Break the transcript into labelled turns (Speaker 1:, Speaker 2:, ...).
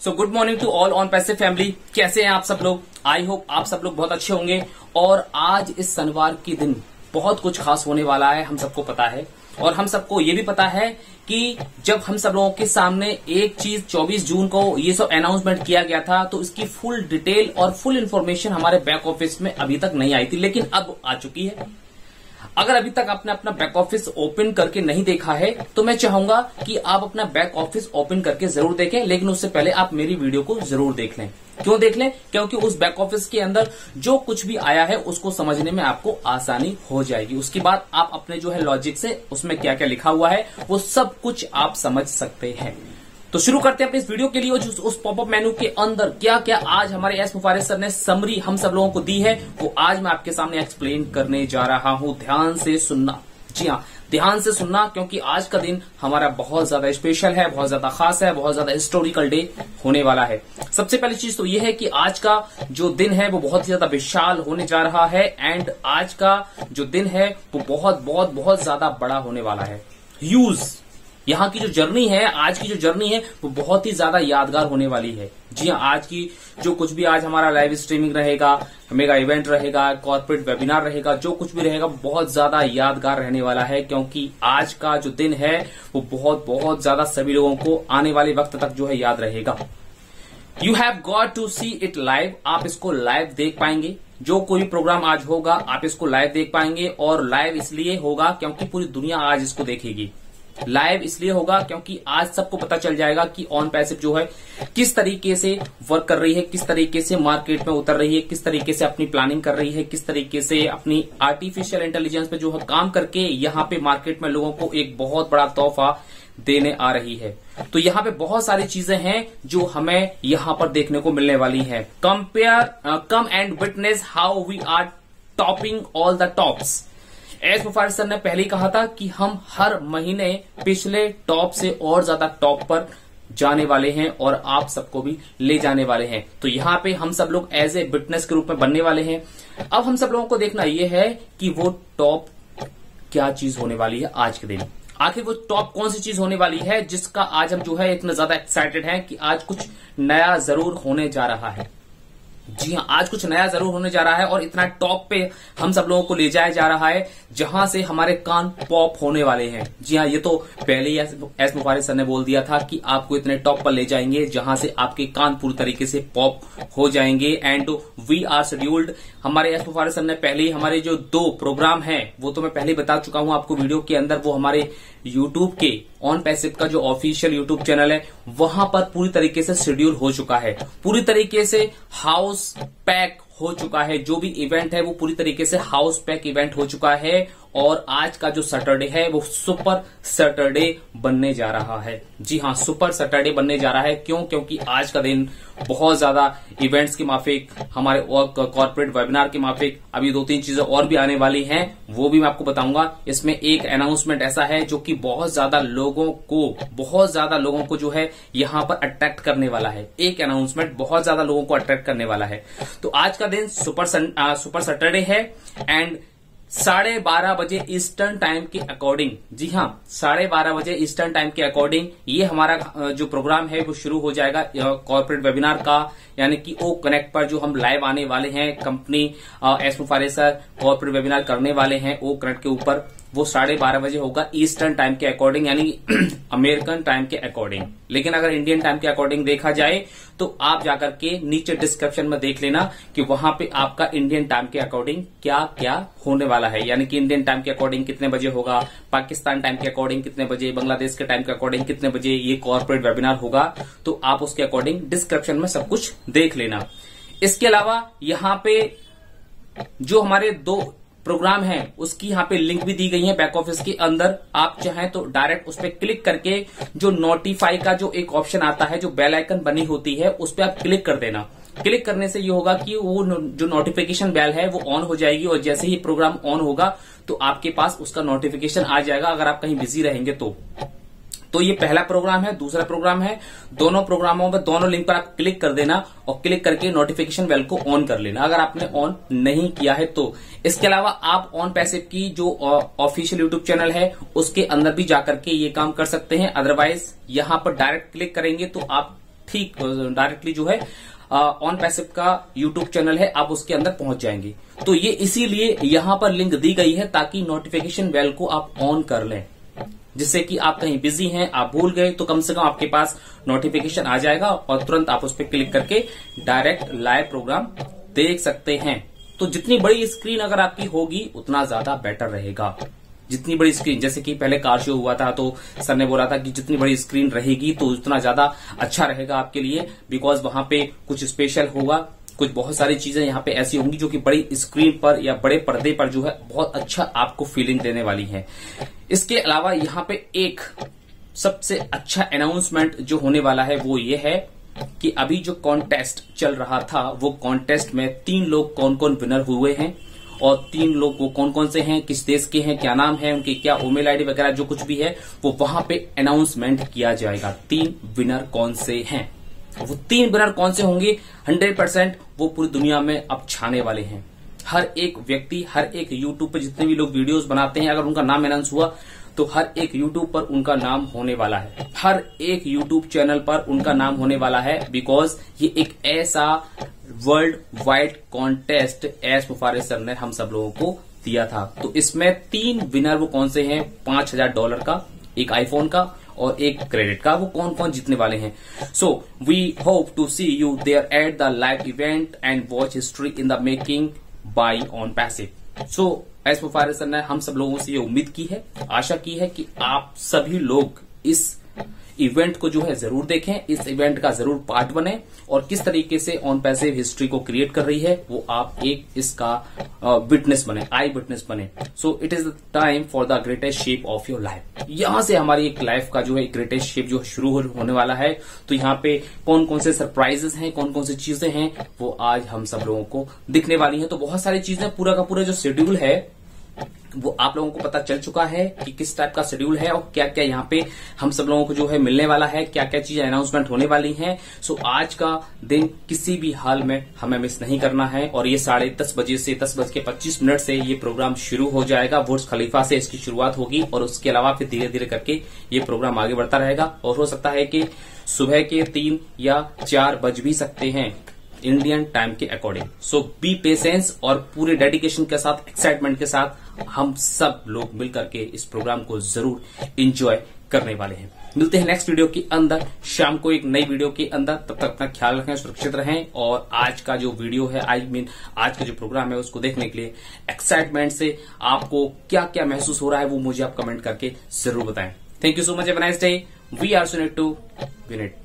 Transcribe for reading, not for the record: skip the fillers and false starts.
Speaker 1: So good morning to all on passive family. कैसे हैं आप सब लोग? आई होप आप सब लोग बहुत अच्छे होंगे। और आज इस शनिवार के दिन बहुत कुछ खास होने वाला है, हम सबको पता है। और हम सबको ये भी पता है कि जब हम सब लोगों के सामने एक चीज 24 जून को ये सब अनाउंसमेंट किया गया था, तो इसकी फुल डिटेल और फुल इन्फॉर्मेशन हमारे बैक ऑफिस में अभी तक नहीं आई थी, लेकिन अब आ चुकी है। अगर अभी तक आपने अपना बैक ऑफिस ओपन करके नहीं देखा है, तो मैं चाहूंगा कि आप अपना बैक ऑफिस ओपन करके जरूर देखें, लेकिन उससे पहले आप मेरी वीडियो को जरूर देख लें। क्यों देख लें? क्योंकि उस बैक ऑफिस के अंदर जो कुछ भी आया है उसको समझने में आपको आसानी हो जाएगी। उसके बाद आप अपने जो है लॉजिक से उसमें क्या क्या लिखा हुआ है वो सब कुछ आप समझ सकते हैं। तो शुरू करते हैं अपने इस वीडियो के लिए। जो उस पॉपअप मेनू के अंदर क्या क्या आज हमारे एस मुफारिस सर ने समरी हम सब लोगों को दी है, वो आज मैं आपके सामने एक्सप्लेन करने जा रहा हूं। ध्यान से सुनना, जी हाँ, ध्यान से सुनना, क्योंकि आज का दिन हमारा बहुत ज्यादा स्पेशल है, बहुत ज्यादा खास है, बहुत ज्यादा हिस्टोरिकल डे होने वाला है। सबसे पहली चीज तो यह है कि आज का जो दिन है वो बहुत ज्यादा विशाल होने जा रहा है। एंड आज का जो दिन है वो बहुत बहुत बहुत ज्यादा बड़ा होने वाला है। ह्यूज यहाँ की जो जर्नी है, आज की जो जर्नी है वो बहुत ही ज्यादा यादगार होने वाली है। जी हाँ, आज की जो कुछ भी आज हमारा लाइव स्ट्रीमिंग रहेगा, मेगा इवेंट रहेगा, कॉर्पोरेट वेबिनार रहेगा, जो कुछ भी रहेगा बहुत ज्यादा यादगार रहने वाला है। क्योंकि आज का जो दिन है वो बहुत बहुत ज्यादा सभी लोगों को आने वाले वक्त तक जो है याद रहेगा। You have got to see it live. आप इसको लाइव देख पाएंगे। जो कोई प्रोग्राम आज होगा आप इसको लाइव देख पाएंगे। और लाइव इसलिए होगा क्योंकि पूरी दुनिया आज इसको देखेगी। लाइव इसलिए होगा क्योंकि आज सबको पता चल जाएगा कि ऑन पैसिव जो है किस तरीके से वर्क कर रही है, किस तरीके से मार्केट में उतर रही है, किस तरीके से अपनी प्लानिंग कर रही है, किस तरीके से अपनी आर्टिफिशियल इंटेलिजेंस पे जो है काम करके यहाँ पे मार्केट में लोगों को एक बहुत बड़ा तोहफा देने आ रही है। तो यहाँ पे बहुत सारी चीजें हैं जो हमें यहाँ पर देखने को मिलने वाली है। Come and witness how we are topping all the tops. S Mufaris sir ने पहले ही कहा था कि हम हर महीने पिछले टॉप से और ज्यादा टॉप पर जाने वाले हैं और आप सबको भी ले जाने वाले हैं। तो यहाँ पे हम सब लोग एज ए विटनेस के रूप में बनने वाले हैं। अब हम सब लोगों को देखना यह है कि वो टॉप क्या चीज होने वाली है आज के दिन। आखिर वो टॉप कौन सी चीज होने वाली है जिसका आज हम जो है इतना ज्यादा एक्साइटेड हैं कि आज कुछ नया जरूर होने जा रहा है। जी हाँ, आज कुछ नया जरूर होने जा रहा है और इतना टॉप पे हम सब लोगों को ले जाया जा रहा है जहां से हमारे कान पॉप होने वाले हैं। जी हाँ, ये तो पहले ही एस मुफारिस सर ने बोल दिया था कि आपको इतने टॉप पर ले जाएंगे जहां से आपके कान पूरी तरीके से पॉप हो जाएंगे। And we are scheduled. हमारे एस मुफारिस सर ने पहले ही हमारे जो 2 प्रोग्राम है वो तो मैं पहले ही बता चुका हूं आपको वीडियो के अंदर। वो हमारे यूट्यूब के ऑन पैसिव का जो ऑफिशियल यूट्यूब चैनल है वहां पर पूरी तरीके से शेड्यूल हो चुका है, पूरी तरीके से हाउस पैक हो चुका है। जो भी इवेंट है वो पूरी तरीके से हाउस पैक इवेंट हो चुका है। और आज का जो सैटरडे है वो सुपर सैटरडे बनने जा रहा है। जी हाँ, सुपर सैटरडे बनने जा रहा है। क्यों? क्योंकि आज का दिन बहुत ज्यादा इवेंट्स के माफिक, हमारे कॉर्पोरेट वेबिनार के माफिक अभी 2-3 चीजें और भी आने वाली हैं, वो भी मैं आपको बताऊंगा। इसमें एक अनाउंसमेंट ऐसा है जो कि बहुत ज्यादा लोगों को जो है यहाँ पर अट्रैक्ट करने वाला है। एक अनाउंसमेंट बहुत ज्यादा लोगों को अट्रैक्ट करने वाला है। तो आज का दिन सुपर सैटरडे है। एंड 12:30 बजे ईस्टर्न टाइम के अकॉर्डिंग, जी हाँ, 12:30 बजे ईस्टर्न टाइम के अकॉर्डिंग ये हमारा जो प्रोग्राम है वो शुरू हो जाएगा कॉर्पोरेट वेबिनार का। यानी कि ओ कनेक्ट पर जो हम लाइव आने वाले हैं, company S Mufaris sir corporate webinar करने वाले हैं ओ कनेक्ट के ऊपर, वो 12:30 बजे होगा ईस्टर्न टाइम के अकॉर्डिंग, यानी अमेरिकन टाइम के अकॉर्डिंग। लेकिन अगर इंडियन टाइम के अकॉर्डिंग देखा जाए तो आप जाकर के नीचे डिस्क्रिप्शन में देख लेना कि वहां पे आपका इंडियन टाइम के अकॉर्डिंग क्या क्या होने वाला है। यानी कि इंडियन टाइम के अकॉर्डिंग कितने बजे होगा, पाकिस्तान टाइम के अकॉर्डिंग कितने बजे, बांग्लादेश के टाइम के अकॉर्डिंग कितने बजे ये कॉर्पोरेट वेबिनार होगा। तो आप उसके अकॉर्डिंग डिस्क्रिप्शन में सब कुछ देख लेना। इसके अलावा यहाँ पे जो हमारे 2 प्रोग्राम है उसकी यहाँ पे लिंक भी दी गई है बैक ऑफिस के अंदर। आप चाहें तो डायरेक्ट उस पर क्लिक करके जो नोटिफाई का जो एक ऑप्शन आता है, जो बेल आइकन बनी होती है, उस पर आप क्लिक कर देना। क्लिक करने से ये होगा कि वो जो नोटिफिकेशन बेल है वो ऑन हो जाएगी और जैसे ही प्रोग्राम ऑन होगा तो आपके पास उसका नोटिफिकेशन आ जाएगा। अगर आप कहीं बिजी रहेंगे तो ये पहला प्रोग्राम है, दूसरा प्रोग्राम है। दोनों प्रोग्रामों में दोनों लिंक पर आप क्लिक कर देना और क्लिक करके नोटिफिकेशन बेल को ऑन कर लेना अगर आपने ऑन नहीं किया है तो। इसके अलावा आप ऑन पैसिव की जो ऑफिशियल यूट्यूब चैनल है उसके अंदर भी जाकर के ये काम कर सकते हैं। अदरवाइज यहां पर डायरेक्ट क्लिक करेंगे तो आप ठीक डायरेक्टली जो है ऑन पैसिव का यूट्यूब चैनल है, आप उसके अंदर पहुंच जाएंगे। तो ये इसीलिए यहां पर लिंक दी गई है ताकि नोटिफिकेशन बेल को आप ऑन कर लें, जिससे कि आप कहीं बिजी हैं, आप भूल गए, तो कम से कम आपके पास नोटिफिकेशन आ जाएगा और तुरंत आप उस पर क्लिक करके डायरेक्ट लाइव प्रोग्राम देख सकते हैं। तो जितनी बड़ी स्क्रीन अगर आपकी होगी उतना ज्यादा बेटर रहेगा। जितनी बड़ी स्क्रीन, जैसे कि पहले कार शो हुआ था तो सर ने बोला था कि जितनी बड़ी स्क्रीन रहेगी तो उतना ज्यादा अच्छा रहेगा आपके लिए, बिकॉज वहां पे कुछ स्पेशल होगा, कुछ बहुत सारी चीजें यहाँ पे ऐसी होंगी जो कि बड़ी स्क्रीन पर या बड़े पर्दे पर जो है बहुत अच्छा आपको फीलिंग देने वाली है। इसके अलावा यहाँ पे एक सबसे अच्छा अनाउंसमेंट जो होने वाला है वो ये है कि अभी जो कॉन्टेस्ट चल रहा था वो कॉन्टेस्ट में 3 लोग कौन कौन विनर हुए हैं और 3 लोग वो कौन कौन से हैं, किस देश के हैं, क्या नाम है उनकी, क्या ईमेल आईडी वगैरह जो कुछ भी है वो वहां पे अनाउंसमेंट किया जाएगा। 3 विनर कौन से हैं, वो 3 विनर कौन से होंगे 100% वो पूरी दुनिया में अब छाने वाले हैं। हर एक व्यक्ति, हर एक यूट्यूब पे जितने भी लोग वीडियोस बनाते हैं, अगर उनका नाम अनाउंस हुआ तो हर एक यूट्यूब पर उनका नाम होने वाला है, हर एक यूट्यूब चैनल पर उनका नाम होने वाला है, बिकॉज ये एक ऐसा world wide contest S Mufaris sir ने हम सब लोगों को दिया था। तो इसमें 3 विनर वो कौन से हैं, $5000 का, एक आईफोन का और एक क्रेडिट का, वो कौन कौन जीतने वाले हैं। So we hope to see you there at the live event and watch history in the making by On Passive. So S Mufaris sir ने हम सब लोगों से ये उम्मीद की है, आशा की है कि आप सभी लोग इस इवेंट को जो है जरूर देखें, इस इवेंट का जरूर पार्ट बने और किस तरीके से ऑन पैसिव हिस्ट्री को क्रिएट कर रही है वो आप एक इसका विटनेस बने, आई विटनेस बने। So it is the time for the greatest shape of your life. यहां से हमारी एक लाइफ का जो है ग्रेटेस्ट शेप जो शुरू होने वाला है। तो यहाँ पे कौन कौन से सरप्राइजेस हैं, कौन कौन सी चीजें हैं वो आज हम सब लोगों को दिखने वाली है। तो बहुत सारी चीजें, पूरा का पूरा जो शेड्यूल है वो आप लोगों को पता चल चुका है कि किस टाइप का शेड्यूल है और क्या क्या यहाँ पे हम सब लोगों को जो है मिलने वाला है, क्या क्या चीजें अनाउंसमेंट होने वाली हैं। सो आज का दिन किसी भी हाल में हमें मिस नहीं करना है और ये 10:30 बजे से 10:25 से ये प्रोग्राम शुरू हो जाएगा। बुर्ज खलीफा से इसकी शुरुआत होगी और उसके अलावा फिर धीरे धीरे करके ये प्रोग्राम आगे बढ़ता रहेगा और हो सकता है कि सुबह के 3 या 4 बज भी सकते हैं इंडियन टाइम के अकॉर्डिंग। सो बी पेशेंस और पूरे डेडिकेशन के साथ, एक्साइटमेंट के साथ हम सब लोग मिलकर के इस प्रोग्राम को जरूर एंजॉय करने वाले हैं। मिलते हैं नेक्स्ट वीडियो के अंदर शाम को एक नई वीडियो के अंदर। तब तक अपना ख्याल रखें, सुरक्षित रहें और आज का जो वीडियो है, आज का जो प्रोग्राम है उसको देखने के लिए एक्साइटमेंट से आपको क्या क्या महसूस हो रहा है वो मुझे आप कमेंट करके जरूर बताएं। Thank you so much, have a nice day. We are सुनेट टू विनेट।